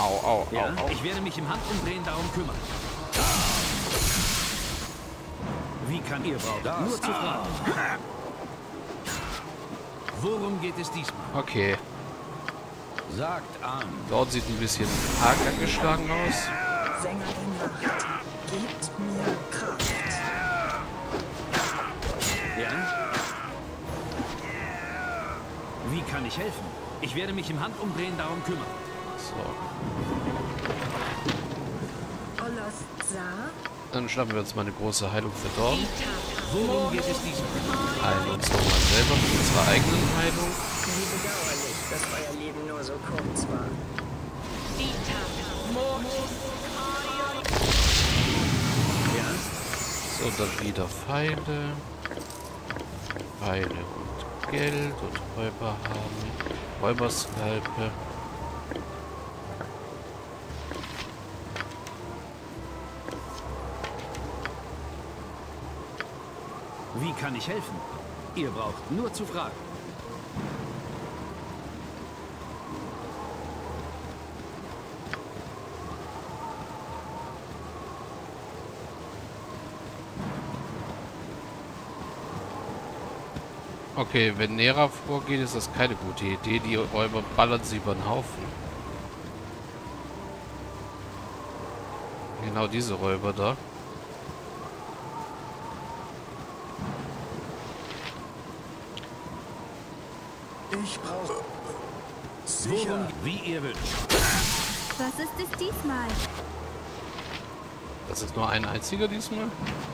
au, Ja, au. ich werde mich im Handumdrehen darum kümmern. Wie kann ihr braucht? Nur zu fragen. Worum geht es diesmal? Okay. Sagt an. Dort sieht ein bisschen arg angeschlagen aus. Sänger der Nacht, gebt mir Kraft. Ja? Wie kann ich helfen? Ich werde mich im Handumdrehen darum kümmern. So. Olos sah, Dann schnappen wir uns mal eine große Heilung für Dorn. Worum geht es diesmal? Heilen uns nochmal selber mit unserer eigenen Heilung. wie bedauerlich, dass euer Leben nur so kurz war. Ja? So, dann wieder Pfeile. Pfeile und Geld und Räuber haben. Räuberskalpe. Wie kann ich helfen? Ihr braucht nur zu fragen. Okay, wenn Nera vorgeht, ist das keine gute Idee. Die Räuber ballern sie über den Haufen. Genau diese Räuber da. Ich brauche... Worum, wie ihr wünscht. Was ist es diesmal? Das ist nur ein einziger diesmal.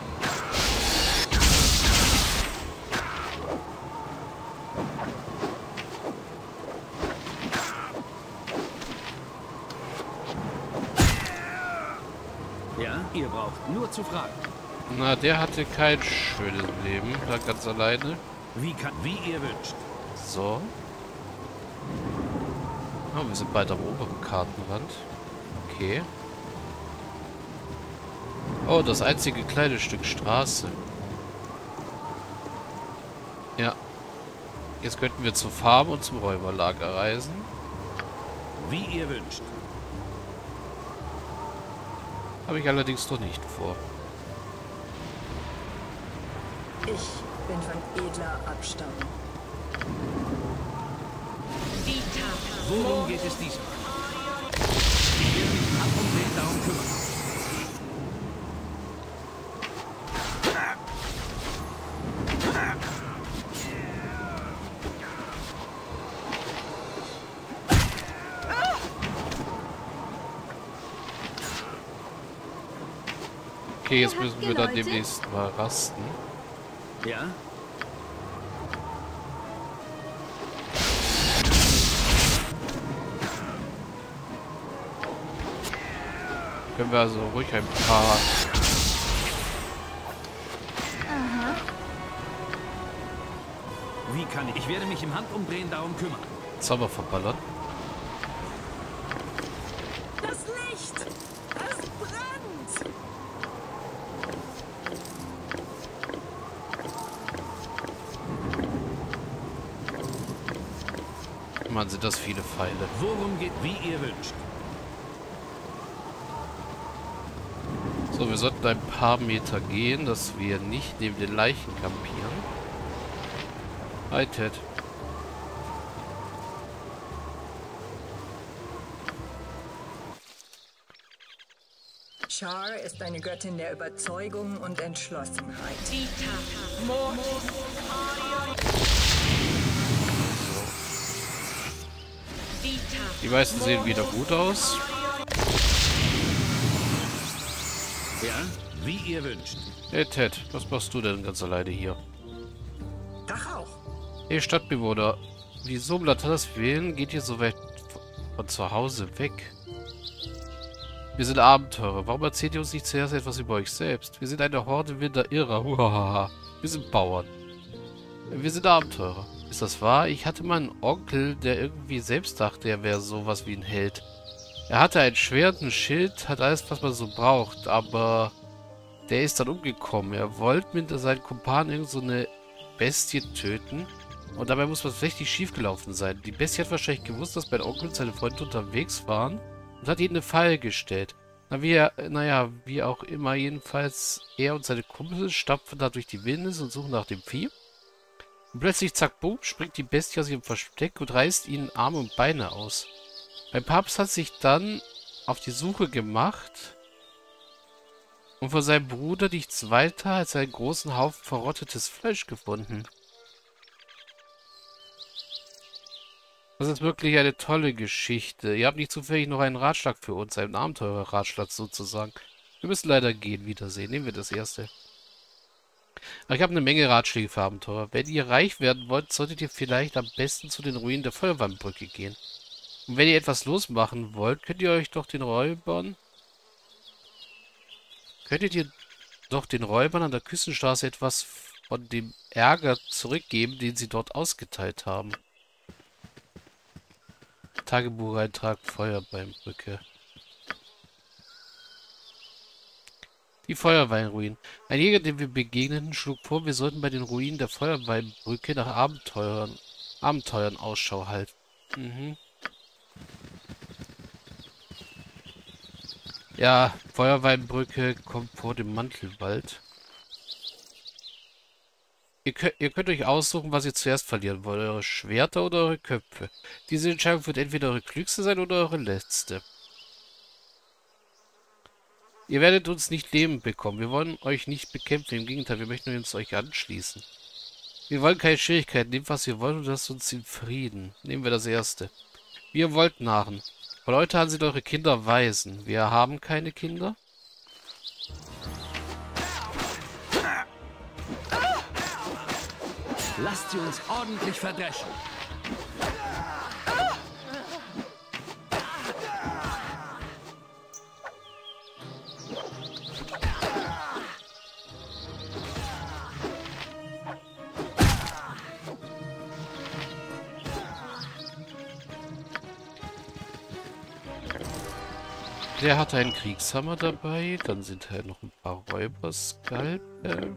Ja, ihr braucht nur zu fragen. Na, der hatte kein schönes Leben, da ganz alleine. Wie ihr wünscht. So. Oh, wir sind bald am oberen Kartenrand. Okay. Oh, das einzige kleine Stück Straße. Ja. Jetzt könnten wir zur Farm und zum Räuberlager reisen. Wie ihr wünscht. Habe ich allerdings noch nicht vor. Ich bin von edler Abstammung. Worum geht es diesmal? Ich werde mich im Handumdrehen darum kümmern. Okay, jetzt müssen wir dann demnächst mal rasten. Ja? Können wir also ruhig ein paar... Wie kann ich? Ich werde mich im Handumdrehen darum kümmern. Zauber verballern. Das Licht! Es brennt! Mann, sind das viele Pfeile. Worum geht, wie ihr wünscht. So, wir sollten ein paar Meter gehen, dass wir nicht neben den Leichen campieren. Hi, Ted. Char ist eine Göttin der Überzeugung und Entschlossenheit. Die meisten sehen wieder gut aus. Ja? Wie ihr wünscht. Hey, Ted, was machst du denn ganz alleine hier? Dach auch. Hey, Stadtbewohner, wieso um Latanas Willen geht ihr so weit von zu Hause weg? Wir sind Abenteurer. Warum erzählt ihr uns nicht zuerst etwas über euch selbst? Wir sind eine Horde wilder Irrer. Huhahaha. Wir sind Bauern. Wir sind Abenteurer. Ist das wahr? Ich hatte mal einen Onkel, der irgendwie selbst dachte, er wäre sowas wie ein Held. Er hatte ein Schwert, ein Schild, hat alles, was man so braucht, aber der ist dann umgekommen. Er wollte mit seinen Kumpanen irgend so eine Bestie töten und dabei muss was richtig schief gelaufen sein. Die Bestie hat wahrscheinlich gewusst, dass mein Onkel und seine Freunde unterwegs waren und hat ihn eine Falle gestellt. Wie auch immer, jedenfalls, er und seine Kumpel stapfen da durch die Wildnis und suchen nach dem Vieh. Und plötzlich, zack, boom, springt die Bestie aus ihrem Versteck und reißt ihnen Arme und Beine aus. Mein Papst hat sich dann auf die Suche gemacht und von seinem Bruder nichts weiter als einen großen Haufen verrottetes Fleisch gefunden. Das ist wirklich eine tolle Geschichte. Ihr habt nicht zufällig noch einen Ratschlag für uns, einen Abenteurer-Ratschlag sozusagen. Wir müssen leider gehen. Wiedersehen. Nehmen wir das erste. Aber ich habe eine Menge Ratschläge für Abenteurer. Wenn ihr reich werden wollt, solltet ihr vielleicht am besten zu den Ruinen der Feuerwandbrücke gehen. Und wenn ihr etwas losmachen wollt, könnt ihr doch den Räubern an der Küstenstraße etwas von dem Ärger zurückgeben, den sie dort ausgeteilt haben. Tagebucheintrag Feuerweinbrücke. Die Feuerweinruinen. Ein Jäger, dem wir begegneten, schlug vor, wir sollten bei den Ruinen der Feuerweinbrücke nach Abenteuern Ausschau halten. Mhm. Ja, Feuerweinbrücke kommt vor dem Mantelwald. Ihr könnt euch aussuchen, was ihr zuerst verlieren wollt. Eure Schwerter oder eure Köpfe. Diese Entscheidung wird entweder eure klügste sein oder eure letzte. Ihr werdet uns nicht lebend bekommen. Wir wollen euch nicht bekämpfen. Im Gegenteil, wir möchten uns euch anschließen. Wir wollen keine Schwierigkeiten. Nehmt, was ihr wollt und lasst uns in Frieden. Nehmen wir das erste. Wir wollt Narren. Von heute an sind eure Kinder Waisen. Wir haben keine Kinder. Lasst sie uns ordentlich verdreschen. Der hatte einen Kriegshammer dabei. Dann sind halt noch ein paar Räuberskalpe.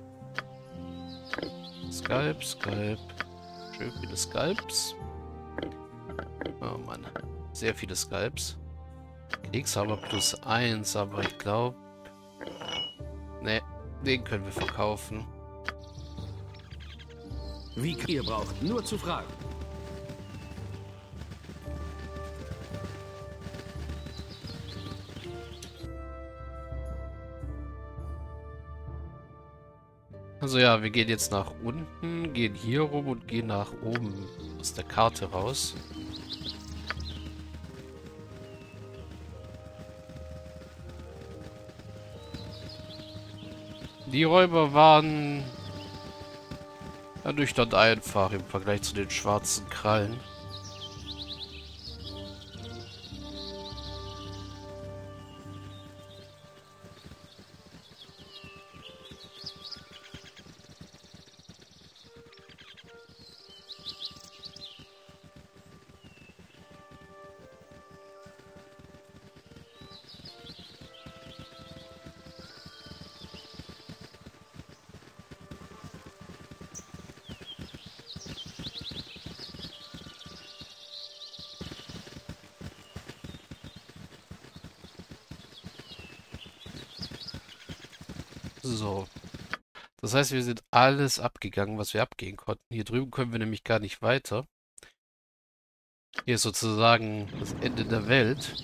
Skalp. Schön viele Skalps. Oh Mann. Sehr viele Skalps. Kriegshammer +1, aber ich glaube... Ne, den können wir verkaufen. Wie ihr braucht, nur zu fragen. Also ja, wir gehen jetzt nach unten, gehen hier rum und gehen nach oben aus der Karte raus. Die Räuber waren ernüchternd einfach im Vergleich zu den schwarzen Krallen. So. Das heißt, wir sind alles abgegangen, was wir abgehen konnten. Hier drüben können wir nämlich gar nicht weiter. Hier ist sozusagen das Ende der Welt.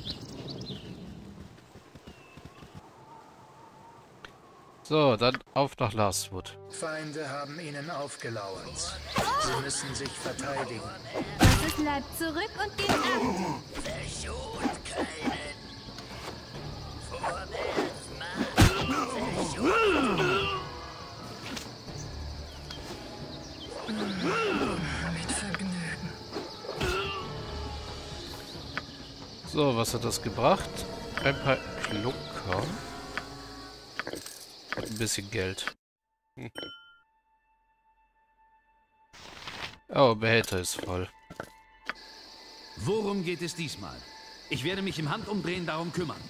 So, dann auf nach Lastwood. Feinde haben ihnen aufgelauert. Sie müssen sich verteidigen. Das bleibt zurück und geht ab. Verschont keinen. Vorwärts, Mann. Verschont. Mit Vergnügen. So, was hat das gebracht? Ein paar Klunker. Und ein bisschen Geld. Oh, Behälter ist voll. Worum geht es diesmal? Ich werde mich im Handumdrehen darum kümmern.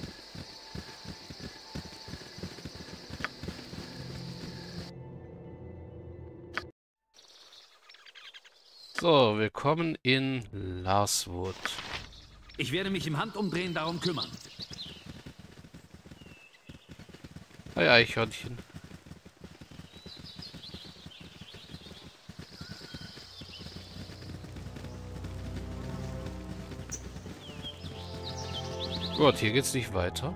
So, willkommen in Lastwood. Ich werde mich im Handumdrehen darum kümmern. Hey Eichhörnchen. Gut, hier geht's nicht weiter.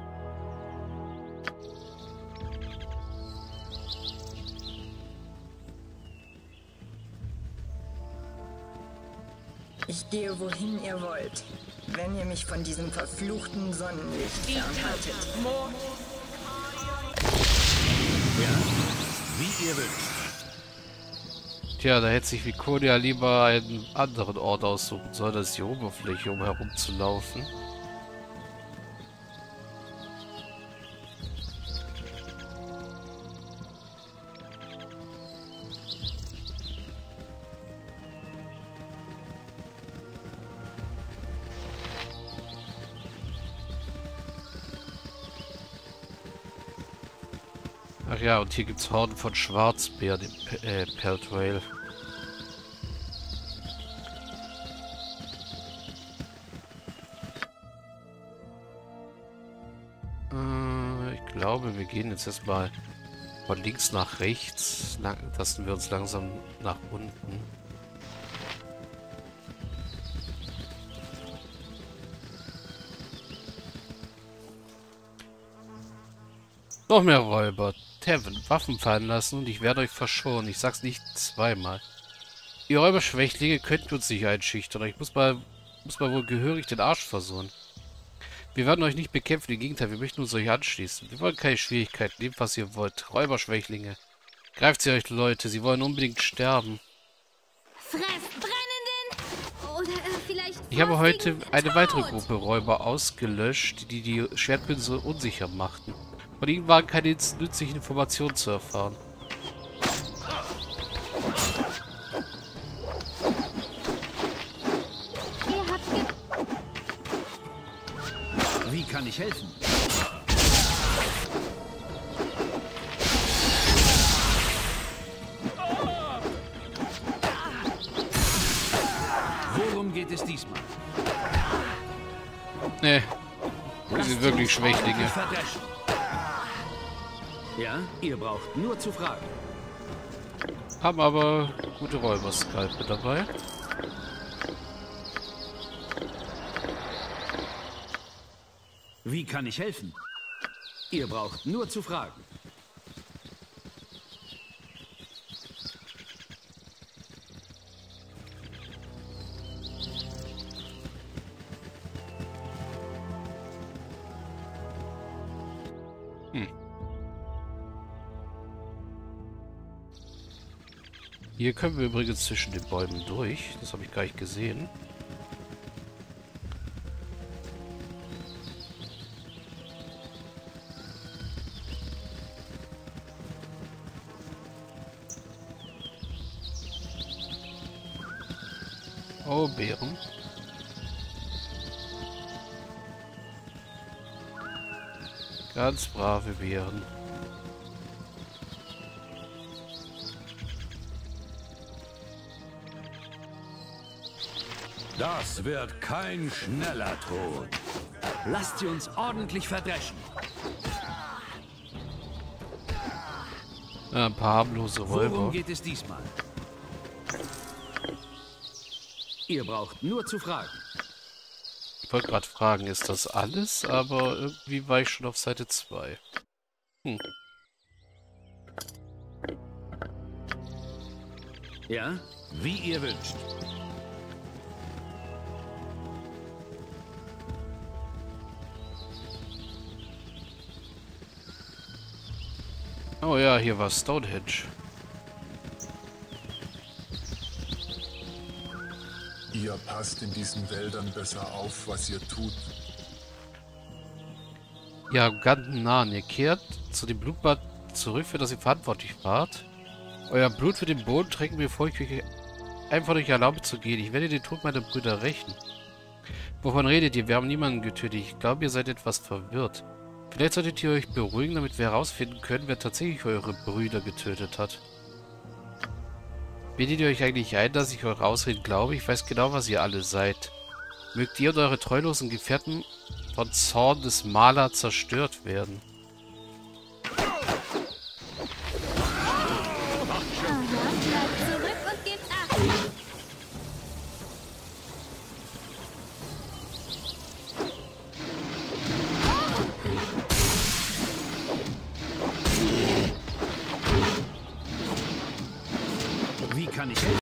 Ich gehe, wohin ihr wollt, wenn ihr mich von diesem verfluchten Sonnenlicht fernhaltet. Ja, wie ihr wünscht. Tja, da hätte sich Vikonia lieber einen anderen Ort aussuchen sollen, als die Oberfläche, um herumzulaufen. Ach ja, und hier gibt's Horden von Schwarzbären im Peltrail. Ich glaube, wir gehen jetzt erstmal von links nach rechts. Tasten wir uns langsam nach unten. Noch mehr Räuber. Tavern, Waffen fallen lassen und ich werde euch verschonen. Ich sag's nicht zweimal. Ihr Räuberschwächlinge könnt uns nicht einschüchtern. Ich muss mal wohl gehörig den Arsch versohlen. Wir werden euch nicht bekämpfen, im Gegenteil, wir möchten uns euch anschließen. Wir wollen keine Schwierigkeiten, nehmt was ihr wollt. Räuberschwächlinge. Greift sie euch, Leute, sie wollen unbedingt sterben. Fress brennenden! Oder vielleicht Ich habe heute frostigem eine weitere Tod. Gruppe Räuber ausgelöscht, die die Schwertpinsel unsicher machten. Von ihnen waren keine nützlichen Informationen zu erfahren. Ihr habt Wie kann ich helfen? Worum geht es diesmal? Nee, wir sind wirklich Schwächlinge. Verdreschen. Ja, ihr braucht nur zu fragen. Haben aber gute Räuberskalpe dabei. Wie kann ich helfen? Ihr braucht nur zu fragen. Hier können wir übrigens zwischen den Bäumen durch. Das habe ich gar nicht gesehen. Oh, Bären. Ganz brave Bären. Das wird kein schneller Tod. Lasst sie uns ordentlich verdreschen. Ein paar harmlose Worum Räuber. geht es diesmal? Ihr braucht nur zu fragen. Ich wollte gerade fragen, ist das alles? Aber irgendwie war ich schon auf Seite 2. Ja, wie ihr wünscht. Oh ja, hier war Stonehenge. Ihr passt in diesen Wäldern besser auf, was ihr tut. Ja, ganz nah. Ihr kehrt zu dem Blutbad zurück, für das ihr verantwortlich wart. Euer Blut wird den Boden tränken, bevor ich euch einfach euch erlaube zu gehen. Ich werde den Tod meiner Brüder rächen. Wovon redet ihr? Wir haben niemanden getötet. Ich glaube, ihr seid etwas verwirrt. Vielleicht solltet ihr euch beruhigen, damit wir herausfinden können, wer tatsächlich eure Brüder getötet hat. Bildet ihr euch eigentlich ein, dass ich eure Ausreden glaube? Ich weiß genau, was ihr alle seid. Mögt ihr und eure treulosen Gefährten von Zorn des Maler zerstört werden. Wie kann ich helfen?